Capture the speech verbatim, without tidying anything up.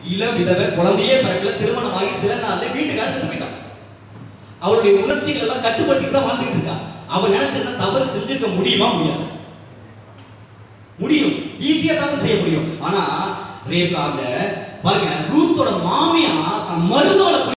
இள விதவை, குழந்தையே பிறக்கல, திருமணமாகி சில நாள்ல வீட்டுக்கார செத்து போயிட்டான். அவளுடைய உணர்ச்சிகள் எல்லாம் கட்டுப்படுத்திட்டு தான் வாழ்ந்துட்டு இருக்கா. அவன் நினைச்சிருந்தா தவறு செஞ்சிருக்க முடியுமா? முடியாது. முடியும், ஈஸியா தவறு செய்ய முடியும். ஆனா ரேப் அந்த பாருங்க, ரூத்தோட மாமியா தன் மருமகளை